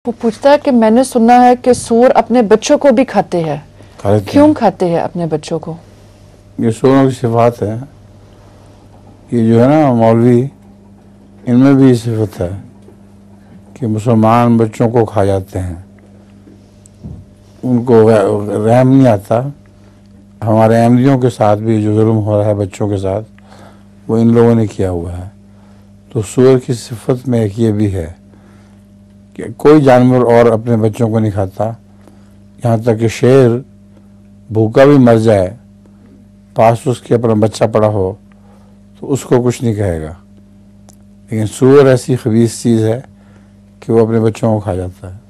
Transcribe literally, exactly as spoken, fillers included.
वो पूछता है कि मैंने सुना है कि सूअर अपने बच्चों को भी खाते हैं, क्यों खाते हैं अपने बच्चों को? ये सूअरों की सिफात है। ये जो है ना मौलवी, इनमें भी ये सिफत है कि मुसलमान बच्चों को खा जाते हैं। उनको रहम नहीं आता। हमारे अहमदियों के साथ भी जो जुल्म हो रहा है बच्चों के साथ, वो इन लोगों ने किया हुआ है। तो सूअर की सिफत में एक ये भी है कि कोई जानवर और अपने बच्चों को नहीं खाता। यहाँ तक कि शेर भूखा भी मर जाए, पास उसके अपना बच्चा पड़ा हो, तो उसको कुछ नहीं कहेगा। लेकिन सूअर ऐसी खबीस चीज़ है कि वो अपने बच्चों को खा जाता है।